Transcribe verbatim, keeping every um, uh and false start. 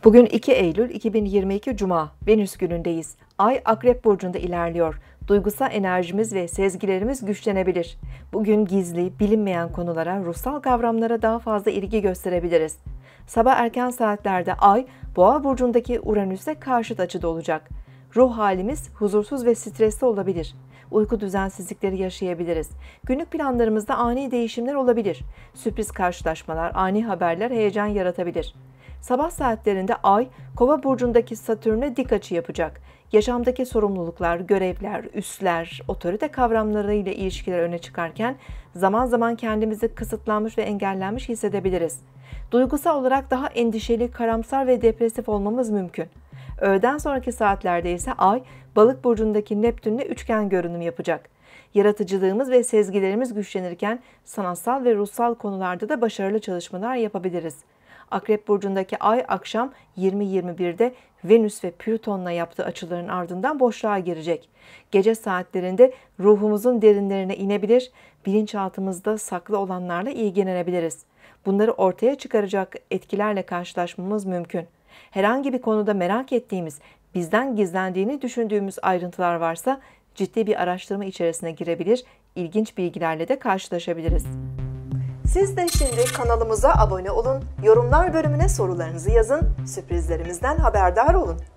Bugün iki Eylül iki bin yirmi iki Cuma, Venüs günündeyiz. Ay Akrep Burcu'nda ilerliyor. Duygusal enerjimiz ve sezgilerimiz güçlenebilir. Bugün gizli, bilinmeyen konulara, ruhsal kavramlara daha fazla ilgi gösterebiliriz. Sabah erken saatlerde Ay, Boğa Burcu'ndaki Uranüs'e karşıt açıda olacak. Ruh halimiz huzursuz ve stresli olabilir. Uyku düzensizlikleri yaşayabiliriz. Günlük planlarımızda ani değişimler olabilir. Sürpriz karşılaşmalar, ani haberler heyecan yaratabilir. Sabah saatlerinde Ay, Kova burcundaki Satürn'e dik açı yapacak. Yaşamdaki sorumluluklar, görevler, üsler, otorite kavramlarıyla ilişkiler öne çıkarken zaman zaman kendimizi kısıtlanmış ve engellenmiş hissedebiliriz. Duygusal olarak daha endişeli, karamsar ve depresif olmamız mümkün. Öğleden sonraki saatlerde ise Ay, Balık burcundaki Neptün'le üçgen görünüm yapacak. Yaratıcılığımız ve sezgilerimiz güçlenirken sanatsal ve ruhsal konularda da başarılı çalışmalar yapabiliriz. Akrep burcundaki Ay akşam yirmi yirmi birde Venüs ve Plüton'la yaptığı açıların ardından boşluğa girecek. Gece saatlerinde ruhumuzun derinlerine inebilir, bilinçaltımızda saklı olanlarla ilgilenebiliriz. Bunları ortaya çıkaracak etkilerle karşılaşmamız mümkün. Herhangi bir konuda merak ettiğimiz, bizden gizlendiğini düşündüğümüz ayrıntılar varsa ciddi bir araştırma içerisine girebilir, ilginç bilgilerle de karşılaşabiliriz. Siz de şimdi kanalımıza abone olun, yorumlar bölümüne sorularınızı yazın, sürprizlerimizden haberdar olun.